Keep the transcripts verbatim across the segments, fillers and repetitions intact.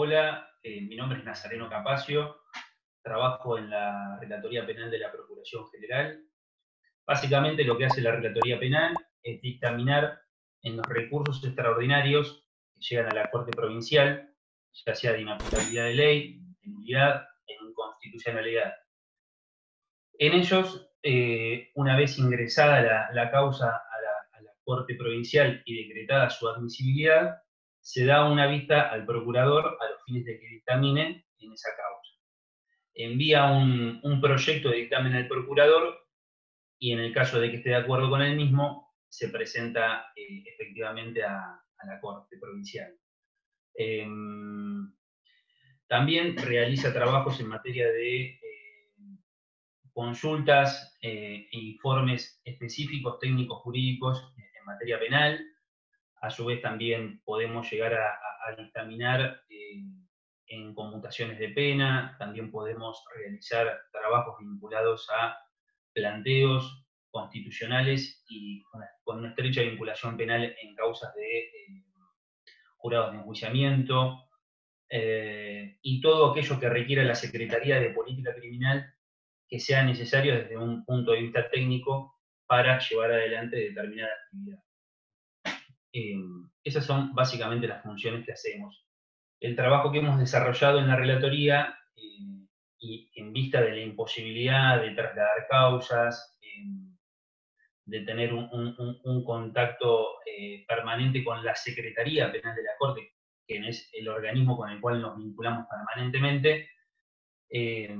Hola, eh, mi nombre es Nazareno Capacio, trabajo en la Relatoría Penal de la Procuración General. Básicamente lo que hace la Relatoría Penal es dictaminar en los recursos extraordinarios que llegan a la Corte Provincial, ya sea de inaplicabilidad de ley, de nulidad, de inconstitucionalidad. En ellos, eh, una vez ingresada la, la causa a la, a la Corte Provincial y decretada su admisibilidad, se da una vista al procurador a los fines de que dictamine en esa causa. Envía un, un proyecto de dictamen al procurador y en el caso de que esté de acuerdo con el mismo, se presenta eh, efectivamente a, a la Corte Provincial. Eh, también realiza trabajos en materia de eh, consultas e informes específicos técnicos jurídicos en materia penal. A su vez también podemos llegar a, a, a dictaminar eh, en conmutaciones de pena, también podemos realizar trabajos vinculados a planteos constitucionales y con una, con una estrecha vinculación penal en causas de eh, jurados de enjuiciamiento, eh, y todo aquello que requiera la Secretaría de Política Criminal que sea necesario desde un punto de vista técnico para llevar adelante determinada actividad. Eh, esas son básicamente las funciones que hacemos. El trabajo que hemos desarrollado en la relatoría, eh, y en vista de la imposibilidad de trasladar causas, eh, de tener un, un, un contacto eh, permanente con la Secretaría Penal de la Corte, que es el organismo con el cual nos vinculamos permanentemente, eh,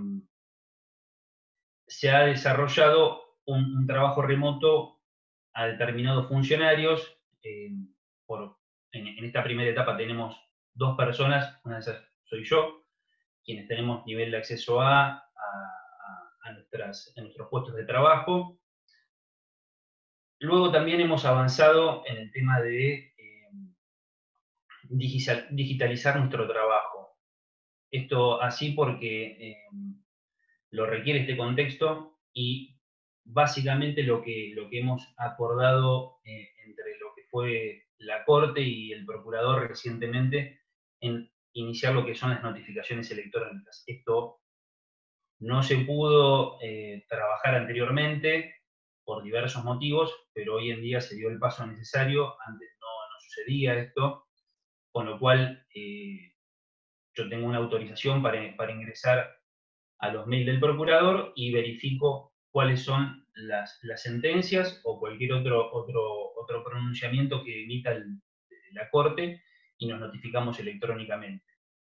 se ha desarrollado un, un, trabajo remoto a determinados funcionarios. Eh, por, en, en esta primera etapa tenemos dos personas, una de esas soy yo, quienes tenemos nivel de acceso A, a, a, nuestras, a nuestros puestos de trabajo. Luego también hemos avanzado en el tema de eh, digital, digitalizar nuestro trabajo. Esto así porque eh, lo requiere este contexto y básicamente lo que, lo que hemos acordado eh, entre lo que fue la Corte y el Procurador recientemente en iniciar lo que son las notificaciones electrónicas. Esto no se pudo eh, trabajar anteriormente por diversos motivos, pero hoy en día se dio el paso necesario. Antes no, no sucedía esto, con lo cual eh, yo tengo una autorización para, para ingresar a los mails del procurador y verifico cuáles son las, las sentencias o cualquier otro, otro, otro pronunciamiento que emita el, la Corte y nos notificamos electrónicamente.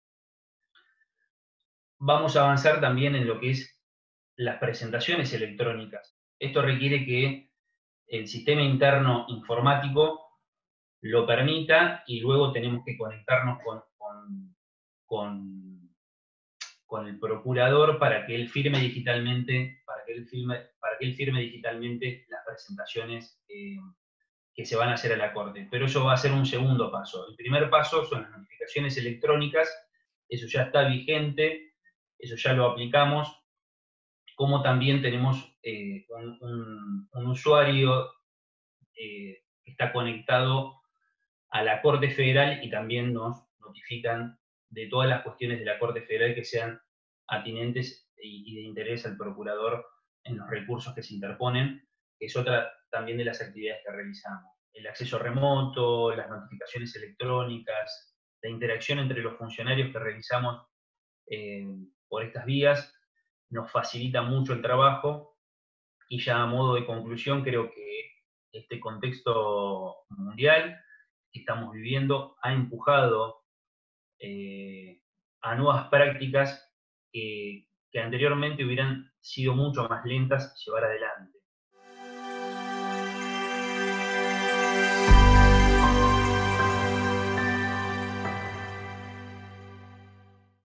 Vamos a avanzar también en lo que es las presentaciones electrónicas. Esto requiere que el sistema interno informático lo permita y luego tenemos que conectarnos con, con, con, con el procurador para que él firme digitalmente, para que él firme, para que él firme digitalmente las presentaciones eh, que se van a hacer a la Corte. Pero eso va a ser un segundo paso. El primer paso son las notificaciones electrónicas, eso ya está vigente, eso ya lo aplicamos, como también tenemos eh, un, un, un, usuario eh, que está conectado a la Corte Federal y también nos notifican de todas las cuestiones de la Corte Federal que sean atinentes y, y de interés al procurador en los recursos que se interponen, que es otra también de las actividades que realizamos. El acceso remoto, las notificaciones electrónicas, la interacción entre los funcionarios que realizamos eh, por estas vías, nos facilita mucho el trabajo. Y ya a modo de conclusión, creo que este contexto mundial que estamos viviendo ha empujado eh, a nuevas prácticas que, que anteriormente hubieran sido mucho más lentas llevar adelante.